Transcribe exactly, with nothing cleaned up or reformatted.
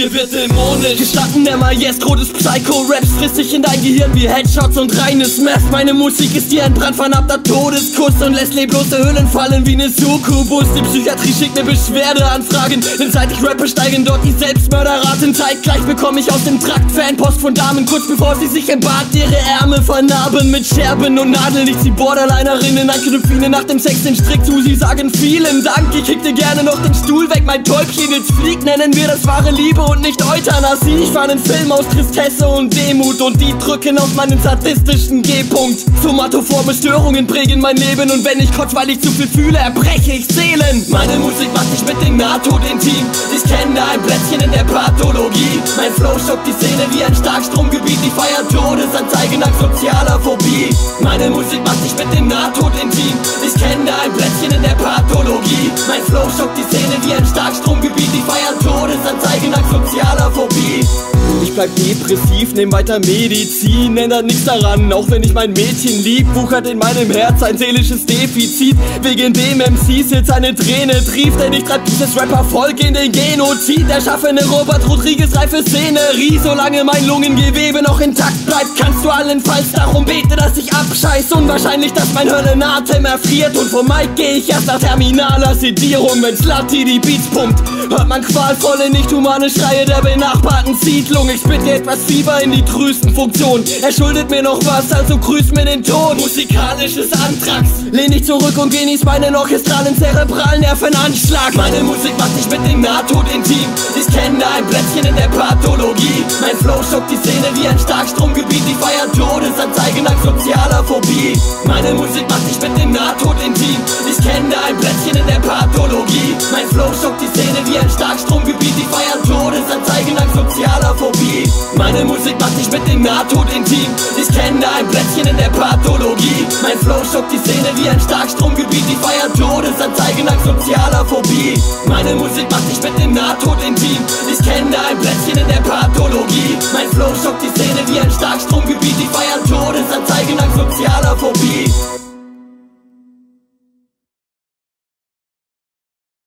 hier wird dämonisch. Gestatten der Maestro des Psycho-Raps frisst sich in dein Gehirn wie Headshots und reines Meth. Meine Musik ist dir ein brandvernarbter Todeskuss und lässt leblose Höhlen fallen wie ne Succubus. Die Psychiatrie schickt mir Beschwerdeanfragen, denn seit ich rappe steigen dort die Selbstmörderraten. Zeitgleich bekomme ich aus dem Trakt Fanpost von Damen, kurz bevor sie sich im Bad ihre Ärmel vernarben mit Scherben und Nadeln. Ich zieh Borderlinerinnen an, knüpf ihnen nach dem Sex den Strick zu, sie sagen vielen Dank. Ich kick dir gerne noch den Stuhl weg, mein Täubchen jetzt fliegt. Nennen wir das wahre Liebe und nicht Euthanasie. Ich fahr einen Film aus Tristesse und Demut und die drücken auf meinen sadistischen G-Punkt. Somatoforme Störungen prägen mein Leben und wenn ich kotz, weil ich zu viel fühle, erbreche ich Seelen. Meine Musik macht dich mit dem NATO intim. Ich kenne ein Plätzchen in der Pathologie. Mein Flow schockt die Szene wie ein Starkstromgebiet. Ich feier Todesanzeigen nach sozialer Phobie. Meine Musik macht dich mit dem NATO intim. Ich kenne ein Plätzchen in der Pathologie. Mein Flow schockt die Szene wie ein Starkstromgebiet. Ich feier Todesanzeigen nach sozialer Phobie. Ich bleib depressiv, nehm weiter Medizin, ändert nichts daran, auch wenn ich mein Mädchen lieb. Wuchert in meinem Herz ein seelisches Defizit, wegen dem M Cs jetzt eine Träne trieft. Denn ich treib dieses Rapper-Volk in den Genozid, erschaffe eine Robert Rodriguez reife Szenerie. Solange mein Lungengewebe noch intakt bleibt, kannst du allenfalls darum beten, dass ich abscheiß. Unwahrscheinlich, dass mein Höllenatem erfriert und vom Mic geh ich erst nach terminaler Sedierung. Wenn Slutty die Beats pumpt, hört man qualvolle, nicht humane Schreie der benachbarten Siedlung. Ich spit dir etwas Fieber in die Drüsenfunktion. Er schuldet mir noch was, also grüß mir den Ton. Musikalisches Antrax. Lehn dich zurück und genieß meinen orchestralen, zerebralen Nervenanschlag. Meine Musik macht dich mit dem Nahtod intim. Ich kenne ein Plätzchen in der Pathologie. Mein Flow schockt die Szene wie ein Starkstromgebiet. Ich feier Todesanzeigen nach sozialer Phobie. Meine Musik macht dich mit dem Nahtod intim. Ich kenne ein Plätzchen in der Pathologie. Mein Flow schockt die Szene wie ein Starkstromgebiet. Ich feier Todesanzeigen nach sozialer Phobie. Meine Musik macht dich mit dem Nahtod intim. Ich kenne ein Plätzchen in der Pathologie. Mein Flow schockt die Szene wie ein Starkstromgebiet. Ich feier Todesanzeigen nach sozialer Phobie. Meine Musik macht dich mit dem Nahtod intim. Ich kenne ein Plätzchen in der Pathologie. Mein Flow schockt die Szene wie ein Starkstromgebiet. Ich feier Todesanzeigen nach sozialer Phobie.